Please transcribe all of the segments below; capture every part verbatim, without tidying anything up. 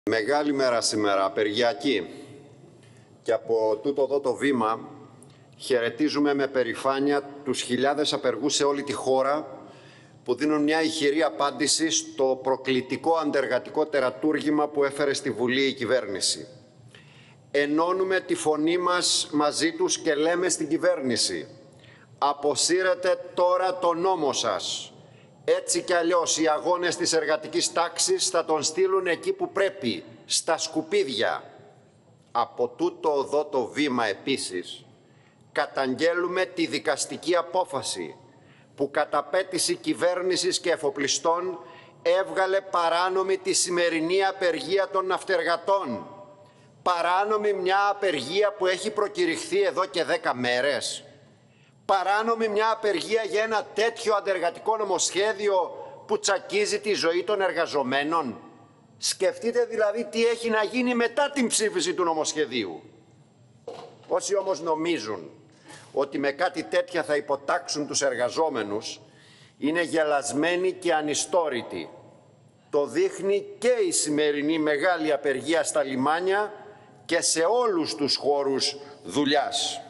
Μεγάλη μέρα σήμερα, απεργιακή. Και από τούτο εδώ το βήμα χαιρετίζουμε με περηφάνεια τους χιλιάδες απεργούς σε όλη τη χώρα που δίνουν μια ηχηρή απάντηση στο προκλητικό αντεργατικό τερατούργημα που έφερε στη Βουλή η κυβέρνηση. Ενώνουμε τη φωνή μας μαζί τους και λέμε στην κυβέρνηση: αποσύρετε τώρα τον νόμο σας. Έτσι κι αλλιώς οι αγώνες της εργατικής τάξης θα τον στείλουν εκεί που πρέπει, στα σκουπίδια. Από τούτο εδώ το βήμα επίσης καταγγέλουμε τη δικαστική απόφαση που κατά πέτηση κυβέρνησης και εφοπλιστών έβγαλε παράνομη τη σημερινή απεργία των ναυτεργατών. Παράνομη μια απεργία που έχει προκηρυχθεί εδώ και δέκα μέρες. Παράνομη μια απεργία για ένα τέτοιο αντεργατικό νομοσχέδιο που τσακίζει τη ζωή των εργαζομένων. Σκεφτείτε δηλαδή τι έχει να γίνει μετά την ψήφιση του νομοσχεδίου. Όσοι όμως νομίζουν ότι με κάτι τέτοια θα υποτάξουν τους εργαζόμενους είναι γελασμένοι και ανιστόρητοι. Το δείχνει και η σημερινή μεγάλη απεργία στα λιμάνια και σε όλους τους χώρους δουλειάς.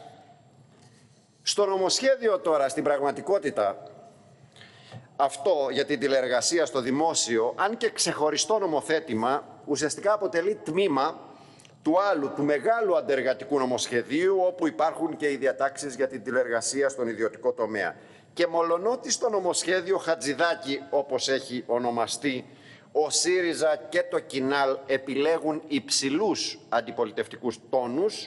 Στο νομοσχέδιο τώρα, στην πραγματικότητα, αυτό για την τηλεεργασία στο δημόσιο, αν και ξεχωριστό νομοθέτημα, ουσιαστικά αποτελεί τμήμα του άλλου, του μεγάλου αντεργατικού νομοσχεδίου, όπου υπάρχουν και οι διατάξεις για την τηλεεργασία στον ιδιωτικό τομέα. Και μολονότι στο νομοσχέδιο Χατζηδάκη, όπως έχει ονομαστεί, ο ΣΥΡΙΖΑ και το Κινάλ επιλέγουν υψηλούς αντιπολιτευτικούς τόνους,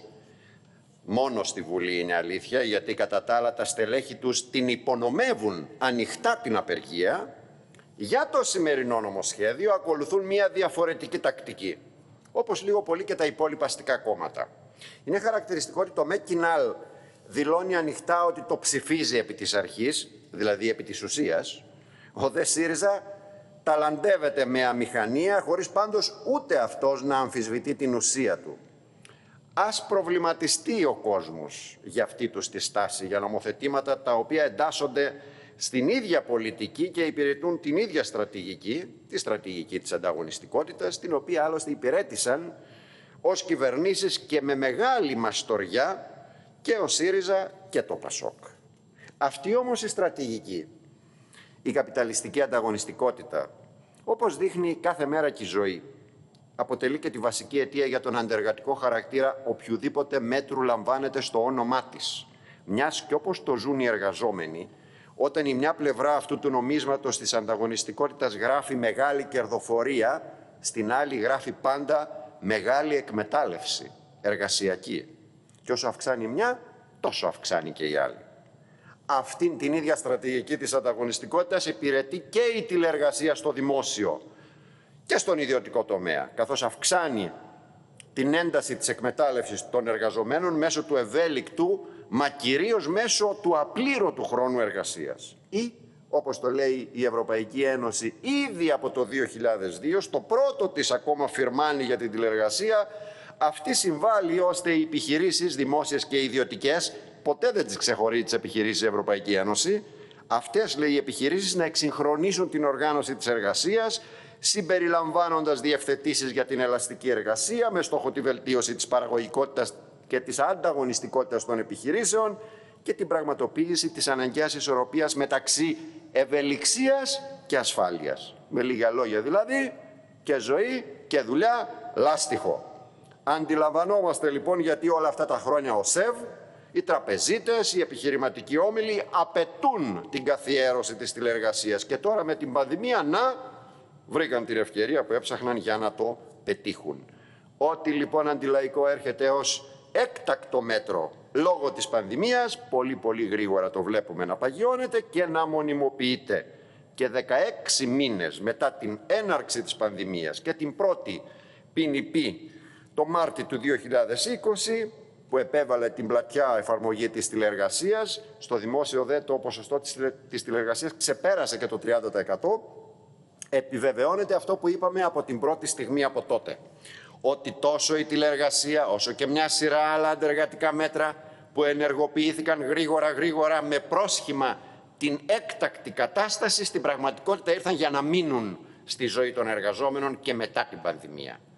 μόνο στη Βουλή είναι αλήθεια, γιατί κατά τα άλλα τα στελέχη τους την υπονομεύουν ανοιχτά την απεργία, για το σημερινό νομοσχέδιο ακολουθούν μια διαφορετική τακτική, όπως λίγο πολύ και τα υπόλοιπα αστικά κόμματα. Είναι χαρακτηριστικό ότι το ΜΕΚΙΝΑΛ δηλώνει ανοιχτά ότι το ψηφίζει επί της αρχής, δηλαδή επί της ουσίας. Ο δε ΣΥΡΙΖΑ ταλαντεύεται με αμηχανία, χωρίς πάντως ούτε αυτός να αμφισβητεί την ουσία του. Ας προβληματιστεί ο κόσμος για αυτή τους τη στάση, για νομοθετήματα τα οποία εντάσσονται στην ίδια πολιτική και υπηρετούν την ίδια στρατηγική, τη στρατηγική της ανταγωνιστικότητας, την οποία άλλωστε υπηρέτησαν ως κυβερνήσεις και με μεγάλη μαστοριά και ο ΣΥΡΙΖΑ και το ΠΑΣΟΚ. Αυτή όμως η στρατηγική, η καπιταλιστική ανταγωνιστικότητα, όπως δείχνει κάθε μέρα και η ζωή, αποτελεί και τη βασική αιτία για τον αντεργατικό χαρακτήρα οποιουδήποτε μέτρου λαμβάνεται στο όνομά της. Μιας και όπως το ζουν οι εργαζόμενοι, όταν η μια πλευρά αυτού του νομίσματος της ανταγωνιστικότητας γράφει μεγάλη κερδοφορία, στην άλλη γράφει πάντα μεγάλη εκμετάλλευση εργασιακή. Και όσο αυξάνει μια, τόσο αυξάνει και η άλλη. Αυτήν την ίδια στρατηγική της ανταγωνιστικότητας υπηρετεί και η τηλεεργασία στο δημόσιο και στον ιδιωτικό τομέα, καθώς αυξάνει την ένταση της εκμετάλλευσης των εργαζομένων μέσω του ευέλικτου, μα κυρίως μέσω του απλήρωτου χρόνου εργασίας. Ή, όπως το λέει η Ευρωπαϊκή Ένωση ήδη από το δύο χιλιάδες δύο, στο πρώτο της ακόμα φιρμάνι για την τηλεεργασία, αυτή συμβάλλει ώστε οι επιχειρήσεις δημόσιες και ιδιωτικές, ποτέ δεν τις ξεχωρίζει τις επιχειρήσεις η Ευρωπαϊκή Ένωση, αυτές, λέει, οι επιχειρήσεις να εξυγχρονίσουν την οργάνωση της εργασίας, συμπεριλαμβάνοντας διευθετήσεις για την ελαστική εργασία με στόχο τη βελτίωση της παραγωγικότητας και της ανταγωνιστικότητας των επιχειρήσεων και την πραγματοποίηση της αναγκαίας ισορροπίας μεταξύ ευελιξίας και ασφάλειας. Με λίγα λόγια δηλαδή, και ζωή και δουλειά λάστιχο. Αντιλαμβανόμαστε λοιπόν γιατί όλα αυτά τα χρόνια ο ΣΕΒ, οι τραπεζίτες, οι επιχειρηματικοί όμιλοι απαιτούν την καθιέρωση της τηλεεργασίας και τώρα με την πανδημία να βρήκαν την ευκαιρία που έψαχναν για να το πετύχουν. Ό,τι λοιπόν αντιλαϊκό έρχεται ως έκτακτο μέτρο λόγω της πανδημίας, πολύ πολύ γρήγορα το βλέπουμε να παγιώνεται και να μονιμοποιείται. Και δεκαέξι μήνες μετά την έναρξη της πανδημίας και την πρώτη ποινική το Μάρτιο του δύο χιλιάδες είκοσι, που επέβαλε την πλατιά εφαρμογή της τηλεεργασίας, στο δημόσιο δε το ποσοστό της τηλεεργασίας ξεπέρασε και το τριάντα τοις εκατό, επιβεβαιώνεται αυτό που είπαμε από την πρώτη στιγμή από τότε. Ότι τόσο η τηλεεργασία όσο και μια σειρά άλλα αντεργατικά μέτρα που ενεργοποιήθηκαν γρήγορα γρήγορα με πρόσχημα την έκτακτη κατάσταση, στην πραγματικότητα ήρθαν για να μείνουν στη ζωή των εργαζόμενων και μετά την πανδημία.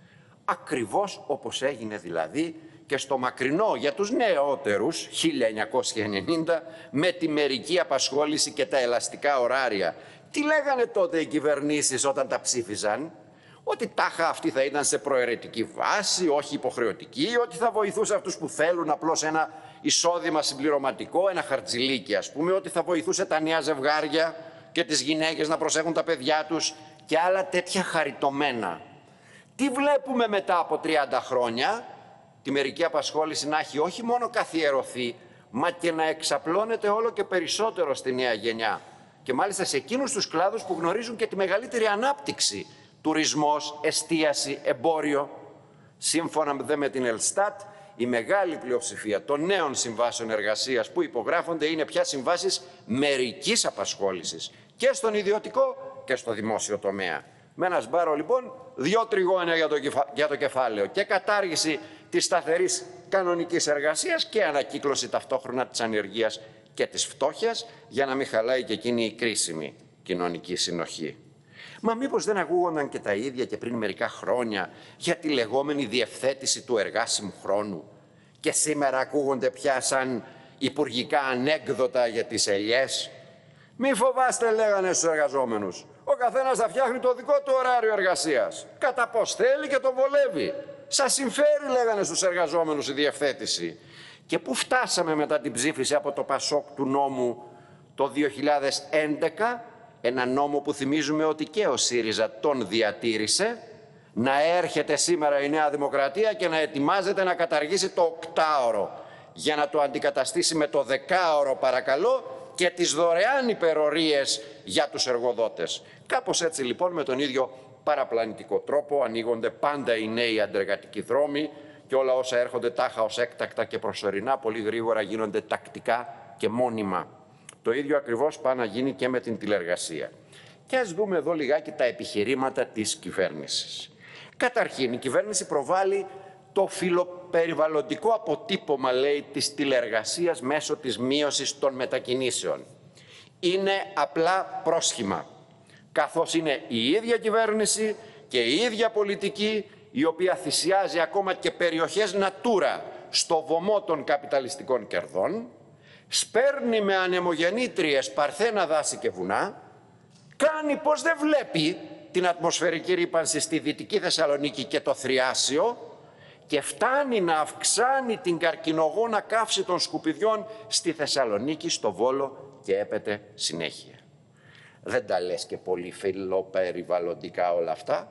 ακριβώς όπως έγινε δηλαδή και στο μακρινό για τους νεότερους χίλια εννιακόσια ενενήντα με τη μερική απασχόληση και τα ελαστικά ωράρια. Τι λέγανε τότε οι κυβερνήσεις όταν τα ψήφιζαν? Ότι τάχα αυτή θα ήταν σε προαιρετική βάση, όχι υποχρεωτική, ότι θα βοηθούσε αυτούς που θέλουν απλώς ένα εισόδημα συμπληρωματικό, ένα χαρτζηλίκι ας πούμε, ότι θα βοηθούσε τα νέα ζευγάρια και τις γυναίκες να προσέχουν τα παιδιά τους και άλλα τέτοια χαριτωμένα. Τι βλέπουμε μετά από τριάντα χρόνια? Τη μερική απασχόληση να έχει όχι μόνο καθιερωθεί, μα και να εξαπλώνεται όλο και περισσότερο στη νέα γενιά. Και μάλιστα σε εκείνους τους κλάδους που γνωρίζουν και τη μεγαλύτερη ανάπτυξη. Τουρισμός, εστίαση, εμπόριο. Σύμφωνα δε με την Ελστάτ, η μεγάλη πλειοψηφία των νέων συμβάσεων εργασίας που υπογράφονται είναι πια συμβάσεις μερικής απασχόλησης και στον ιδιωτικό και στο δημόσιο τομέα. Με ένα σμπάρο λοιπόν, δυο τριγώνια για το, κεφα... για το κεφάλαιο και κατάργηση της σταθερής κανονικής εργασίας και ανακύκλωση ταυτόχρονα της ανεργίας και της φτώχειας για να μην χαλάει και εκείνη η κρίσιμη κοινωνική συνοχή. Μα μήπως δεν ακούγονταν και τα ίδια και πριν μερικά χρόνια για τη λεγόμενη διευθέτηση του εργάσιμου χρόνου και σήμερα ακούγονται πια σαν υπουργικά ανέκδοτα για τις ελιές? Μη φοβάστε, λέγανε στους εργαζόμενους, ο καθένας θα φτιάχνει το δικό του ωράριο εργασίας, κατά πως θέλει και το βολεύει. Σας συμφέρει, λέγανε στους εργαζόμενους, η διευθέτηση. Και πού φτάσαμε μετά την ψήφιση από το Πασόκ του νόμου το δύο χιλιάδες έντεκα, ένα νόμο που θυμίζουμε ότι και ο ΣΥΡΙΖΑ τον διατήρησε, να έρχεται σήμερα η Νέα Δημοκρατία και να ετοιμάζεται να καταργήσει το οκτάωρο για να το αντικαταστήσει με το δεκάωρο παρακαλώ και τις δωρεάν υπερορίες για τους εργοδότες. Κάπως έτσι λοιπόν με τον ίδιο παραπλανητικό τρόπο ανοίγονται πάντα οι νέοι αντεργατικοί δρόμοι και όλα όσα έρχονται τάχα ως έκτακτα και προσωρινά πολύ γρήγορα γίνονται τακτικά και μόνιμα. Το ίδιο ακριβώς πάει να γίνει και με την τηλεργασία. Και ας δούμε εδώ λιγάκι τα επιχειρήματα της κυβέρνησης. Καταρχήν, η κυβέρνηση προβάλλει το φιλοπεριβαλλοντικό αποτύπωμα, λέει, της τηλεργασίας μέσω της μείωσης των μετακινήσεων. Είναι απλά πρόσχημα, καθώς είναι η ίδια κυβέρνηση και η ίδια πολιτική η οποία θυσιάζει ακόμα και περιοχές Natura στο βωμό των καπιταλιστικών κερδών, σπέρνει με ανεμογεννήτριες παρθένα δάση και βουνά, κάνει πως δεν βλέπει την ατμοσφαιρική ρύπανση στη Δυτική Θεσσαλονίκη και το Θριάσιο και φτάνει να αυξάνει την καρκινογόνα καύση των σκουπιδιών στη Θεσσαλονίκη, στο Βόλο και έπεται συνέχεια. Δεν τα λες και πολύ φιλοπεριβαλλοντικά όλα αυτά.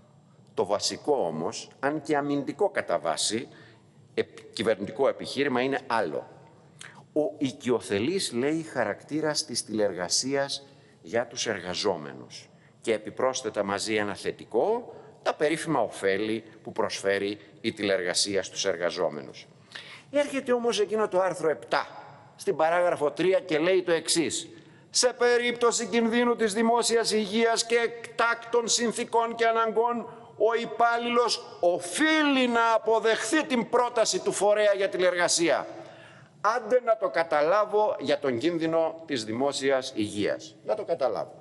Το βασικό όμως, αν και αμυντικό κατά βάση, κυβερνητικό επιχείρημα είναι άλλο. Ο οικειοθελής, λέει, χαρακτήρας της τηλεργασίας για τους εργαζόμενους και επιπρόσθετα μαζί ένα θετικό, τα περίφημα ωφέλη που προσφέρει η τηλεργασία στους εργαζόμενους. Έρχεται όμως εκείνο το άρθρο επτά, στην παράγραφο τρία και λέει το εξής. Σε περίπτωση κινδύνου της δημόσιας υγείας και εκτάκτων συνθήκων και αναγκών, ο υπάλληλος οφείλει να αποδεχθεί την πρόταση του φορέα για τηλεργασία. Άντε να το καταλάβω για τον κίνδυνο της δημόσιας υγείας. Να το καταλάβω.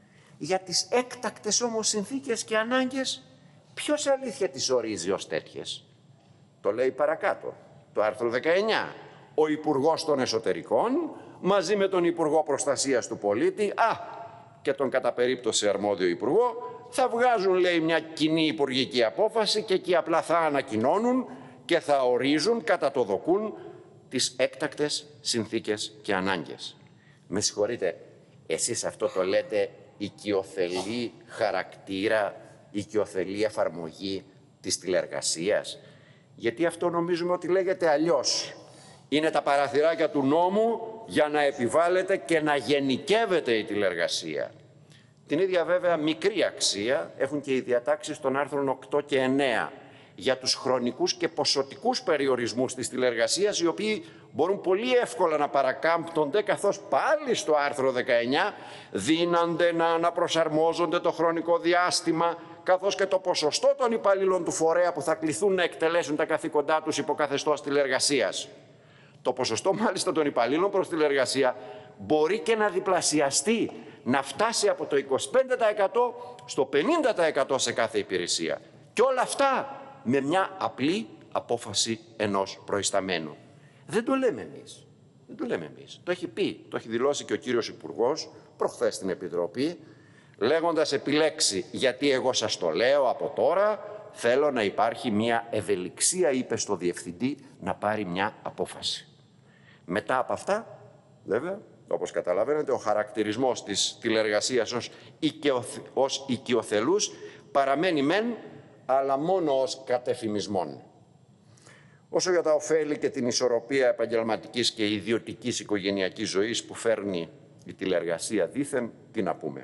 Για τις έκτακτες όμως συνθήκες και ανάγκες, ποιος αλήθεια τις ορίζει ως τέτοιες? Το λέει παρακάτω, το άρθρο δεκαεννιά. Ο Υπουργός των Εσωτερικών, μαζί με τον Υπουργό Προστασίας του Πολίτη, α, και τον κατά περίπτωση αρμόδιο Υπουργό, θα βγάζουν, λέει, μια κοινή υπουργική απόφαση και εκεί απλά θα ανακοινώνουν και θα ορίζουν κατά το δοκούν τις έκτακτες συνθήκες και ανάγκες. Με συγχωρείτε, εσείς αυτό το λέτε οικειοθελή χαρακτήρα, οικειοθελή εφαρμογή της τηλεργασίας? Γιατί αυτό νομίζουμε ότι λέγεται αλλιώς. Είναι τα παραθυράκια του νόμου για να επιβάλλεται και να γενικεύεται η τηλεργασία. Την ίδια βέβαια μικρή αξία έχουν και οι διατάξεις των άρθρων οκτώ και εννέα για τους χρονικούς και ποσοτικούς περιορισμούς της τηλεργασίας, οι οποίοι μπορούν πολύ εύκολα να παρακάμπτονται, καθώς πάλι στο άρθρο δεκαεννιά δίνανται να αναπροσαρμόζονται το χρονικό διάστημα, καθώς και το ποσοστό των υπαλλήλων του φορέα που θα κληθούν να εκτελέσουν τα καθήκοντά τους υπό καθεστώς τηλεργασίας. Το ποσοστό μάλιστα των υπαλλήλων προς τηλεργασία μπορεί και να διπλασιαστεί, να φτάσει από το είκοσι πέντε τοις εκατό στο πενήντα τοις εκατό σε κάθε υπηρεσία. Και όλα αυτά με μια απλή απόφαση ενός προϊσταμένου. Δεν το λέμε εμείς. Δεν το λέμε εμείς. Το έχει πει, το έχει δηλώσει και ο κύριος Υπουργός προχθές στην Επιτροπή, λέγοντας επιλέξει, γιατί εγώ σας το λέω από τώρα, θέλω να υπάρχει μια ευελιξία, είπε στο Διευθυντή, να πάρει μια απόφαση. Μετά από αυτά, βέβαια, όπως καταλαβαίνετε, ο χαρακτηρισμός της τηλεργασίας ως, οικειοθε... ως οικειοθελούς παραμένει μεν, αλλά μόνο ως κατεφημισμόν. Όσο για τα ωφέλη και την ισορροπία επαγγελματικής και ιδιωτικής οικογενειακής ζωής που φέρνει η τηλεργασία δήθεν, τι να πούμε.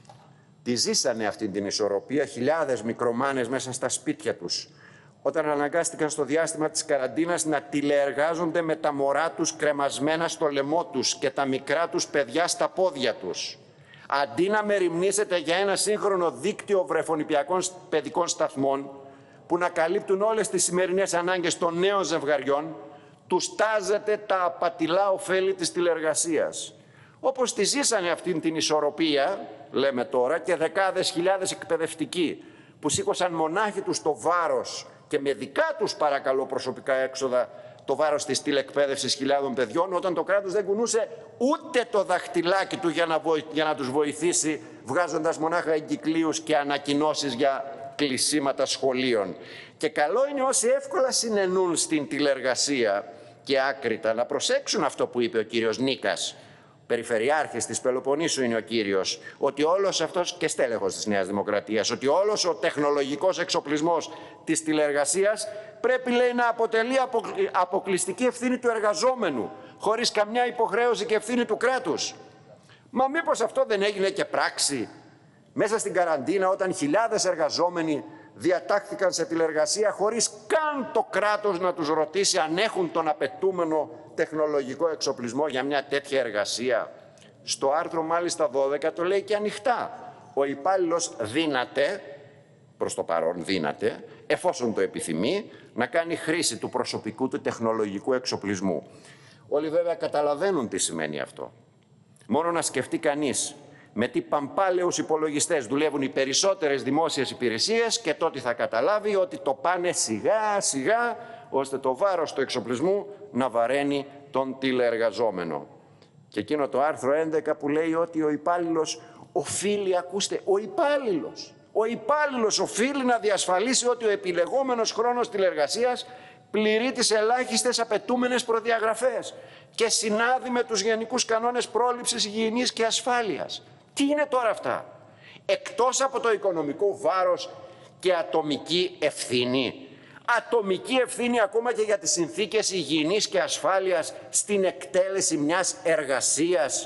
Τη ζήσανε αυτή την ισορροπία χιλιάδες μικρομάνες μέσα στα σπίτια τους, όταν αναγκάστηκαν στο διάστημα της καραντίνας να τηλεεργάζονται με τα μωρά τους κρεμασμένα στο λαιμό τους και τα μικρά τους παιδιά στα πόδια τους. Αντί να μεριμνήσετε για ένα σύγχρονο δίκτυο βρεφονηπιακών παιδικών σταθμών που να καλύπτουν όλες τις σημερινές ανάγκες των νέων ζευγαριών, τους τάζετε τα απατηλά ωφέλη της τηλεργασίας. Όπως τη ζήσανε αυτήν την ισορροπία, λέμε τώρα, και δεκάδες χιλιάδες εκπαιδευτικοί που σήκωσαν μονάχοι τους το βάρος και με δικά τους παρακαλώ προσωπικά έξοδα το βάρος της τηλεκπαίδευσης χιλιάδων παιδιών, όταν το κράτος δεν κουνούσε ούτε το δαχτυλάκι του για να, βοη... για να τους βοηθήσει, βγάζοντας μονάχα εγκυκλίους και ανακοινώσεις για κλεισίματα σχολείων. Και καλό είναι όσοι εύκολα συνενούν στην τηλεργασία και άκρητα να προσέξουν αυτό που είπε ο κύριος Νίκας, περιφερειάρχης της Πελοποννήσου είναι ο κύριος, ότι όλος αυτός και στέλεχος της Νέας Δημοκρατίας, ότι όλος ο τεχνολογικός εξοπλισμός της τηλεργασίας πρέπει, λέει, να αποτελεί αποκλειστική ευθύνη του εργαζόμενου, χωρίς καμιά υποχρέωση και ευθύνη του κράτους. Μα μήπως αυτό δεν έγινε και πράξη μέσα στην καραντίνα, όταν χιλιάδες εργαζόμενοι διατάχθηκαν σε τηλεργασία χωρίς καν το κράτος να τους ρωτήσει αν έχουν τον απαιτούμενο τεχνολογικό εξοπλισμό για μια τέτοια εργασία. Στο άρθρο μάλιστα δώδεκα το λέει και ανοιχτά. Ο υπάλληλος δύναται, προς το παρόν δύναται, εφόσον το επιθυμεί, να κάνει χρήση του προσωπικού του τεχνολογικού εξοπλισμού. Όλοι βέβαια καταλαβαίνουν τι σημαίνει αυτό. Μόνο να σκεφτεί κανείς με τι παμπάλαιους υπολογιστές δουλεύουν οι περισσότερες δημόσιες υπηρεσίες και τότε θα καταλάβει ότι το πάνε σιγά σιγά ώστε το βάρος του εξοπλισμού να βαραίνει τον τηλεεργαζόμενο. Και εκείνο το άρθρο έντεκα που λέει ότι ο υπάλληλος οφείλει, ακούστε, ο υπάλληλος, ο υπάλληλος οφείλει να διασφαλίσει ότι ο επιλεγόμενος χρόνος τηλεργασίας πληρεί τις ελάχιστες απαιτούμενες προδιαγραφές και συνάδει με τους γενικούς κανόνες πρόληψης υγιεινής και ασφάλειας. Τι είναι τώρα αυτά? Εκτός από το οικονομικό βάρος και ατομική ευθύνη. Ατομική ευθύνη ακόμα και για τις συνθήκες υγιεινής και ασφάλειας στην εκτέλεση μιας εργασίας.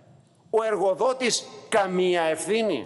Ο εργοδότης καμία ευθύνη.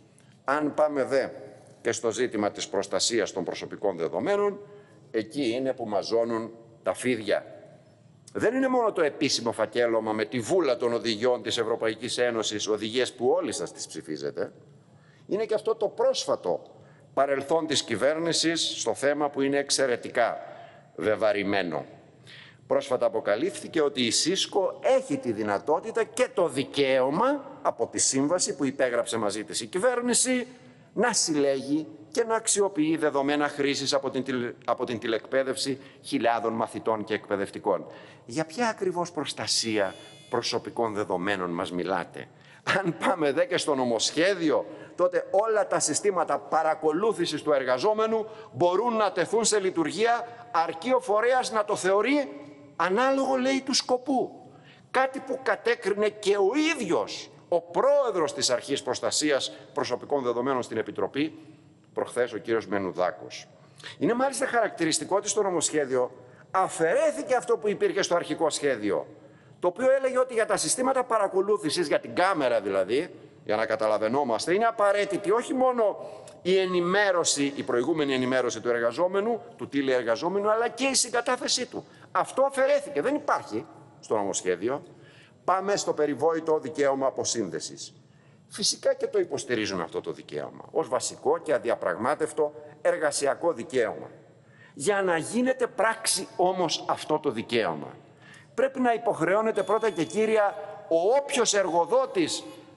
Αν πάμε δε και στο ζήτημα της προστασίας των προσωπικών δεδομένων, εκεί είναι που μαζώνουν τα φίδια. Δεν είναι μόνο το επίσημο φακέλωμα με τη βούλα των οδηγιών της Ευρωπαϊκής Ένωσης, οδηγίες που όλοι σας τις ψηφίζετε, είναι και αυτό το πρόσφατο παρελθόν της κυβέρνησης στο θέμα που είναι εξαιρετικά βεβαρημένο. Πρόσφατα αποκαλύφθηκε ότι η ΣΥΣΚΟ έχει τη δυνατότητα και το δικαίωμα από τη σύμβαση που υπέγραψε μαζί της η κυβέρνηση να συλλέγει και να αξιοποιεί δεδομένα χρήσης από την, τηλε... από την τηλεκπαίδευση χιλιάδων μαθητών και εκπαιδευτικών. Για ποια ακριβώς προστασία προσωπικών δεδομένων μας μιλάτε? Αν πάμε δε και στο νομοσχέδιο, τότε όλα τα συστήματα παρακολούθησης του εργαζόμενου μπορούν να τεθούν σε λειτουργία αρκεί ο φορέας να το θεωρεί ανάλογο, λέει, του σκοπού. Κάτι που κατέκρινε και ο ίδιος ο πρόεδρος της Αρχής Προστασίας Προσωπικών Δεδομένων στην Επιτροπή προχθές, ο κύριος Μενουδάκος. Είναι μάλιστα χαρακτηριστικό ότι στο νομοσχέδιο αφαιρέθηκε αυτό που υπήρχε στο αρχικό σχέδιο, το οποίο έλεγε ότι για τα συστήματα παρακολούθησης, για την κάμερα δηλαδή, για να καταλαβαίνόμαστε, είναι απαραίτητη όχι μόνο η ενημέρωση, η προηγούμενη ενημέρωση του εργαζόμενου, του τηλεεργαζόμενου, αλλά και η συγκατάθεσή του. Αυτό αφαιρέθηκε, δεν υπάρχει στο νομοσχέδιο. Πάμε στο περιβόητο δικαίωμα αποσύνδεσης. Φυσικά και το υποστηρίζουν αυτό το δικαίωμα, ως βασικό και αδιαπραγμάτευτο εργασιακό δικαίωμα. Για να γίνεται πράξη όμως αυτό το δικαίωμα, πρέπει να υποχρεώνεται πρώτα και κύρια ο όποιος εργοδότης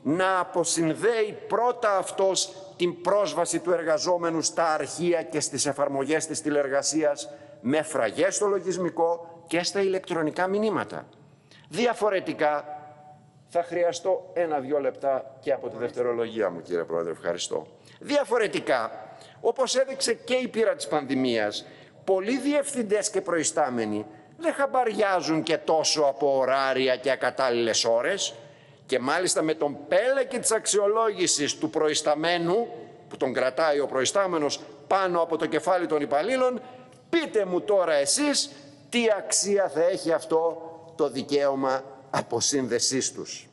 να αποσυνδέει πρώτα αυτός την πρόσβαση του εργαζόμενου στα αρχεία και στις εφαρμογές της τηλεργασίας με φραγές στο λογισμικό και στα ηλεκτρονικά μηνύματα. Διαφορετικά, θα χρειαστώ ένα-δυο λεπτά και από τη δευτερολογία μου, κύριε Πρόεδρε, ευχαριστώ. Διαφορετικά, όπως έδειξε και η πείρα της πανδημίας, πολλοί διευθυντές και προϊστάμενοι δεν χαμπαριάζουν και τόσο από ωράρια και ακατάλληλες ώρες και μάλιστα με τον πέλεκι της αξιολόγησης του προϊσταμένου, που τον κρατάει ο προϊστάμενος πάνω από το κεφάλι των υπαλλήλων, πείτε μου τώρα εσείς τι αξία θα έχει αυτό το δικαίωμα αποσύνδεσής τους.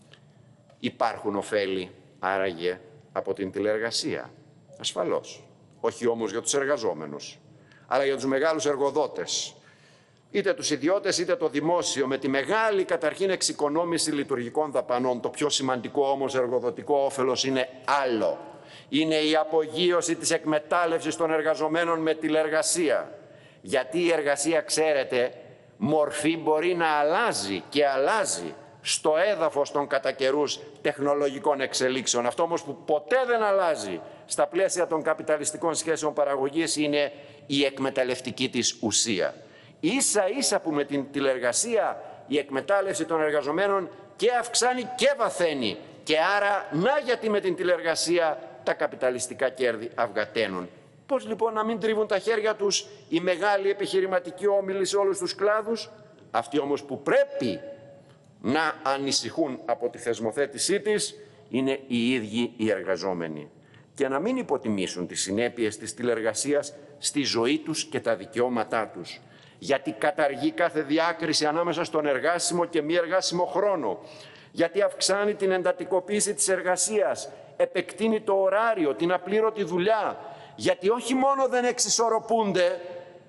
Υπάρχουν ωφέλη, άραγε, από την τηλεργασία. Ασφαλώς. Όχι όμως για τους εργαζόμενους, αλλά για τους μεγάλους εργοδότες. Είτε τους ιδιώτες είτε το δημόσιο, με τη μεγάλη καταρχήν εξοικονόμηση λειτουργικών δαπανών. Το πιο σημαντικό όμως εργοδοτικό όφελος είναι άλλο. Είναι η απογείωση της εκμετάλλευσης των εργαζομένων με τηλεργασία. Γιατί η εργασία, ξέρετε, μορφή μπορεί να αλλάζει και αλλάζει στο έδαφος των κατά καιρούς τεχνολογικών εξελίξεων. Αυτό όμως που ποτέ δεν αλλάζει στα πλαίσια των καπιταλιστικών σχέσεων παραγωγής είναι η εκμεταλλευτική της ουσία. Ίσα ίσα που με την τηλεργασία η εκμετάλλευση των εργαζομένων και αυξάνει και βαθαίνει. Και άρα, να γιατί με την τηλεργασία τα καπιταλιστικά κέρδη αυγαταίνουν. Πώς λοιπόν να μην τρίβουν τα χέρια τους οι μεγάλοι επιχειρηματικοί όμιλοι σε όλους τους κλάδους, αυτοί όμως που πρέπει να ανησυχούν από τη θεσμοθέτησή της είναι οι ίδιοι οι εργαζόμενοι. Και να μην υποτιμήσουν τις συνέπειες της τηλεργασίας στη ζωή τους και τα δικαιώματά τους. Γιατί καταργεί κάθε διάκριση ανάμεσα στον εργάσιμο και μη εργάσιμο χρόνο. Γιατί αυξάνει την εντατικοποίηση της εργασίας, επεκτείνει το ωράριο, την απλήρωτη δουλειά. Γιατί όχι μόνο δεν εξισορροπούνται,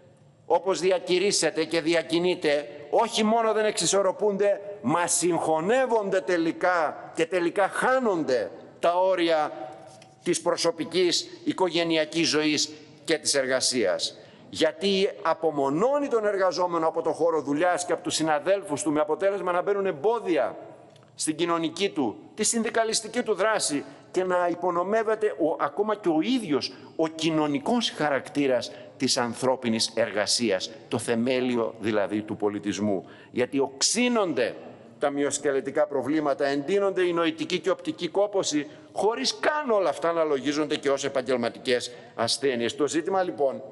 όπως διακηρύσσεται και διακινείται, όχι μόνο δεν εξισορροπούνται, μα συγχωνεύονται τελικά και τελικά χάνονται τα όρια της προσωπικής οικογενειακής ζωής και της εργασίας. Γιατί απομονώνει τον εργαζόμενο από το χώρο δουλειάς και από τους συναδέλφους του, με αποτέλεσμα να μπαίνουν εμπόδια στην κοινωνική του, τη συνδικαλιστική του δράση και να υπονομεύεται ο, ακόμα και ο ίδιος ο κοινωνικός χαρακτήρας της ανθρώπινης εργασίας, το θεμέλιο δηλαδή του πολιτισμού. Γιατί οξύνονται τα μυοσκελετικά προβλήματα, εντείνονται η νοητική και οπτική κόπωση, χωρίς καν όλα αυτά να λογίζονται και ως επαγγελματικές ασθένειες. Το ζήτημα λοιπόν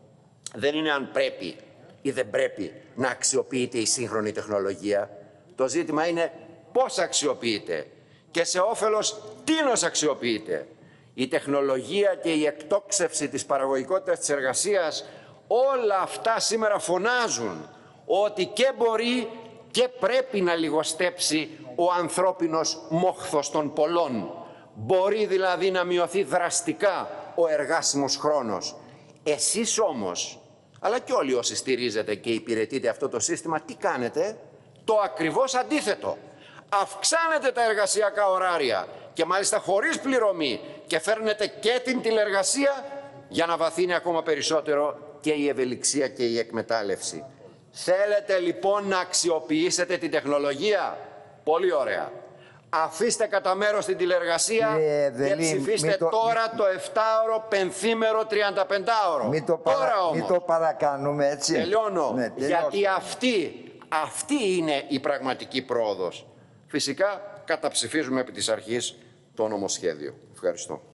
δεν είναι αν πρέπει ή δεν πρέπει να αξιοποιείται η σύγχρονη τεχνολογία. Το ζήτημα είναι πώς αξιοποιείται και σε όφελος τίνος αξιοποιείται. Η τεχνολογία και η εκτόξευση της παραγωγικότητας της εργασίας, όλα αυτά σήμερα φωνάζουν ότι και μπορεί και πρέπει να λιγοστέψει ο ανθρώπινος μόχθος των πολλών. Μπορεί δηλαδή να μειωθεί δραστικά ο εργάσιμος χρόνος. Εσείς όμως, αλλά και όλοι όσοι στηρίζετε και υπηρετείτε αυτό το σύστημα, τι κάνετε? Το ακριβώς αντίθετο. Αυξάνετε τα εργασιακά ωράρια και μάλιστα χωρίς πληρωμή και φέρνετε και την τηλεργασία για να βαθύνει ακόμα περισσότερο και η ευελιξία και η εκμετάλλευση. Θέλετε λοιπόν να αξιοποιήσετε την τεχνολογία? Πολύ ωραία. Αφήστε κατά μέρος την τηλεργασία Κύριε και ψηφίστε το, τώρα μη... το εφτάωρο, πενθήμερο, τριανταπεντάωρο. Μην το, παρα... τώρα όμως. Μην το παρακάνουμε έτσι. Τελειώνω. Ναι, γιατί αυτή, αυτή είναι η πραγματική πρόοδος. Φυσικά καταψηφίζουμε επί της αρχής το νομοσχέδιο. Ευχαριστώ.